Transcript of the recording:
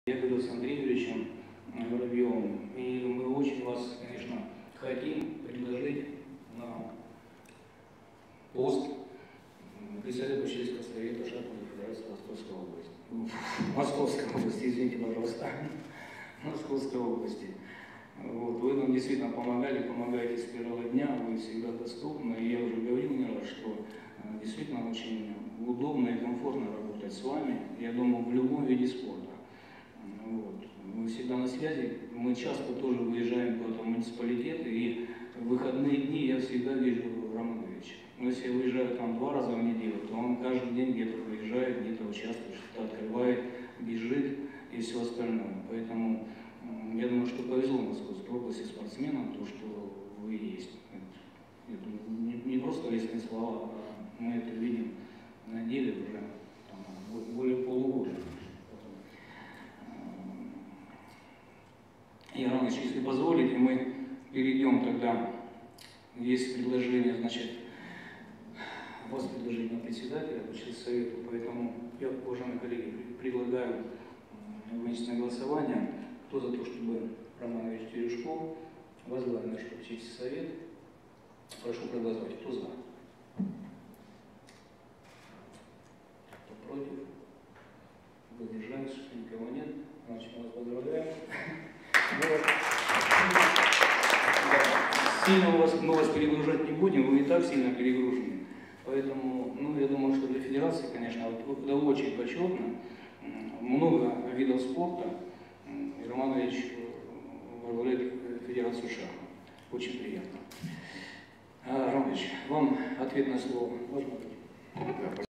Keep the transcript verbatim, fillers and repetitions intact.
Я говорил с Андреем Юрьевичем Воробьевым, и мы очень вас, конечно, хотим предложить на пост председателя Попечительского совета Шахматной федерации Московской области. Московской области, извините, пожалуйста. Московской области. Вот. Вы нам действительно помогали, помогаете с первого дня, вы всегда доступны. И я уже говорил не раз, что действительно очень удобно и комфортно работать с вами, я думаю, в любом виде спорта. Вот. Мы всегда на связи, мы часто тоже выезжаем куда-то в муниципалитеты, и в выходные дни я всегда вижу Романа Ильича. Но если я выезжаю там два раза в неделю, то он каждый день где-то выезжает, где-то участвует, что-то открывает, бежит и все остальное. Поэтому я думаю, что повезло Московской области спортсменам, то, что вы есть. Это не, не просто лестные слова, а мы это видим на деле уже там, более полугода. Иванович, если позволите, мы перейдем тогда, есть предложение, значит, у вас предложение на председателя, через совета, поэтому я, уважаемые коллеги, предлагаю вынести на голосование, кто за то, чтобы Роман Ильич Терешков возглавил наш попечительский совет. Прошу проголосовать. Кто за? Кто против? Воздержались, никого нет. Значит, мы вас поздравляем. Сильно мы вас, мы вас перегружать не будем, вы и так сильно перегружены. Поэтому, ну, я думаю, что для федерации, конечно, вот, это очень почетно. Много видов спорта. И Роман Ильич возглавляет Федерацию шахмат. Очень приятно. Роман Ильич, вам ответное слово. Можно?